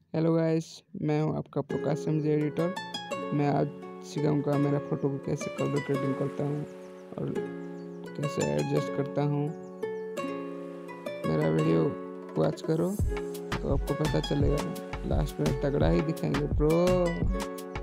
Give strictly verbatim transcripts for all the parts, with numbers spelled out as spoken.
Hello guys, मैं हूं आपका प्रकाश समझे एडिटर। मैं आज सिखाऊंगा मेरा फ़ोटो को कैसे कलर ग्रेडिंग करता हूं और कैसे एडजस्ट करता हूं। मेरा वीडियो वॉच करो तो आपको पता चलेगा। लास्ट में तगड़ा ही दिखाएंगे ब्रो।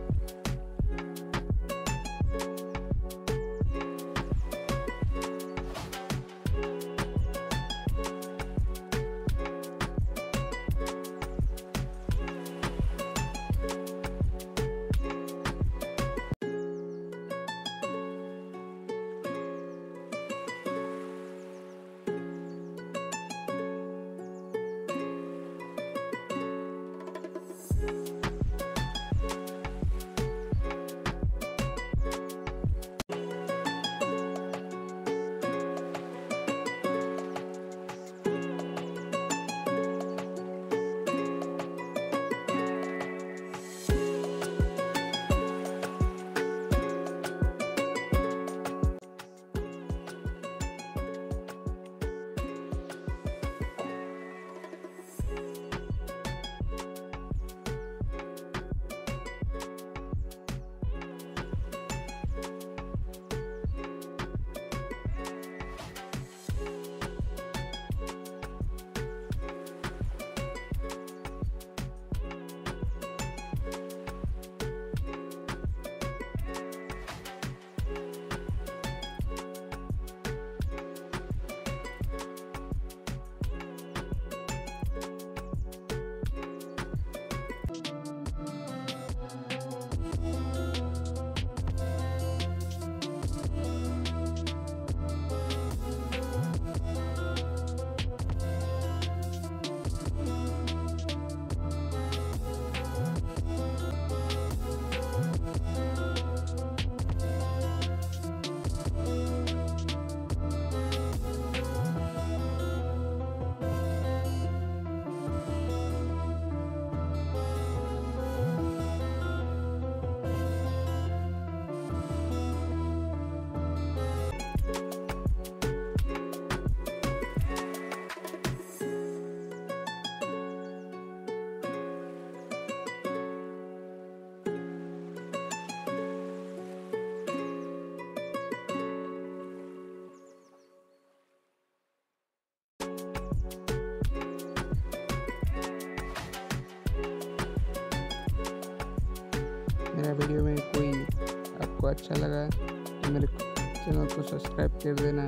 मेरा वीडियो में कोई आपको अच्छा लगा तो मेरे चैनल को सब्सक्राइब कर देना।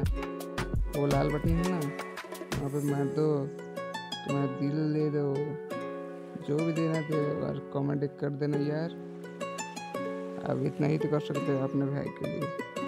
वो लाल बटन है ना, वहाँ पे मार दो, तुम्हारा दिल ले दो, जो भी देना दे और कमेंट कर देना यार। अब इतना ही तो कर सकते हो अपने भाई के लिए।